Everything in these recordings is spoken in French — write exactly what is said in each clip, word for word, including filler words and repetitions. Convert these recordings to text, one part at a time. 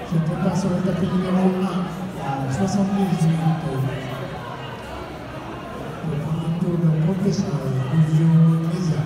se prépare sur le tapis numéro un à soixante-dix-huit. Le premier tour de professeur Julio Mesa.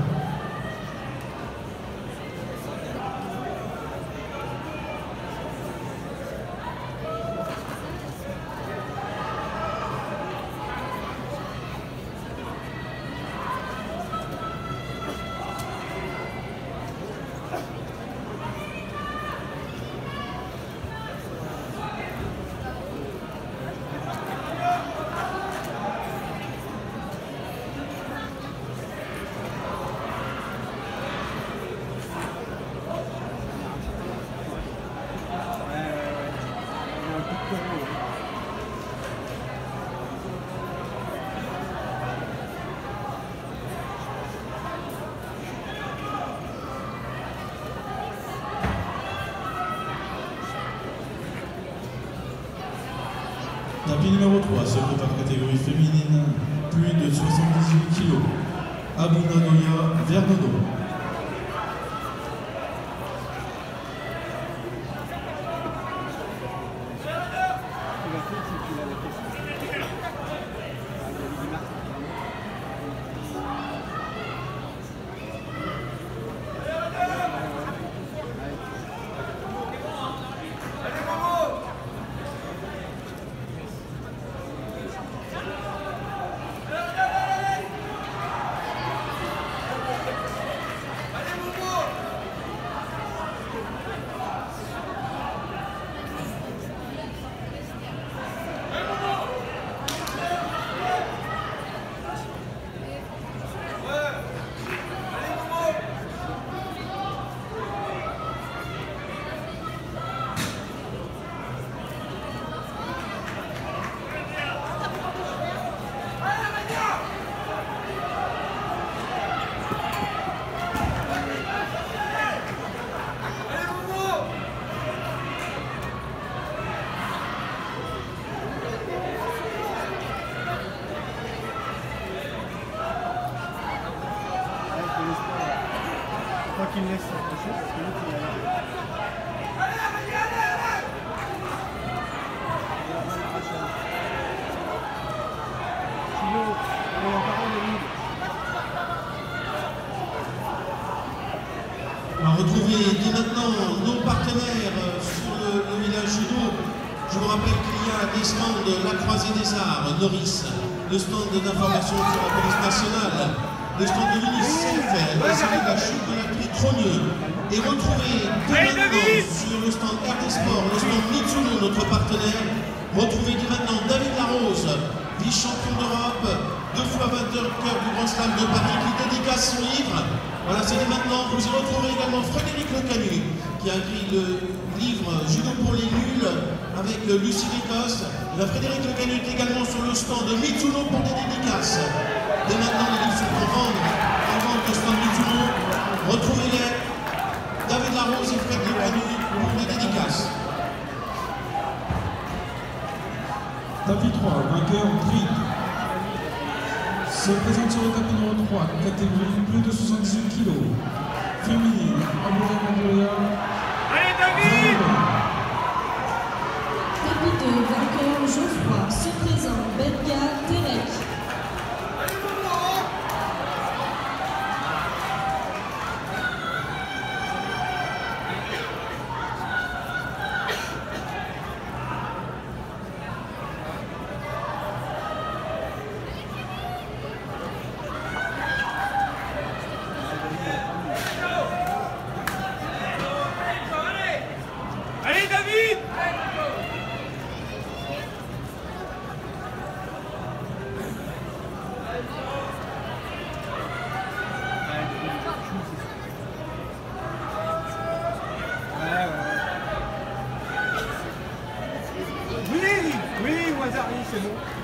Tapis numéro trois se prépare catégorie féminine, plus de soixante-dix-huit kilos. Abunadoya Vernodo. Pas qu'il me laisse s'approcher parce que l'autre il a l'air. On va retrouver dès maintenant nos partenaires sur le, le village judo. Je vous rappelle qu'il y a des stands de la Croisée des Arts, Norris, le stand d'information sur la police nationale, le stand de l'UNICEF, la série de la chute de la pluie Trogneux. Et retrouvez dès maintenant sur le stand R D Sport, le stand Mitsuno, notre partenaire. Retrouvez dès maintenant David Larose, vice-champion d'Europe, deux fois vainqueur du Grand Slam de Paris, qui dédicace son livre. Voilà, c'est dès maintenant. Vous y retrouverez également Frédéric Lecanu, qui a écrit le livre Judo pour les nuls avec Lucie Ricoste. Et bien, Frédéric Lecanu est également sur le stand de Mitsuno pour des dédicaces. Dès maintenant, les livres sont en vente, en vente au stand Mitsuno. Retrouvez-les. David Larose et Frédéric Lecanu pour des dédicaces. Tapis trois, vainqueur Grid. Se présente sur le tapis numéro trois, catégorie plus de soixante-dix-huit kilos. Féminine, Abunadoya. Allez David! Tapis deux, vainqueur Geoffroy. Se présente Benga Terek. Allez David! Oui, oui, Wazari, c'est bon.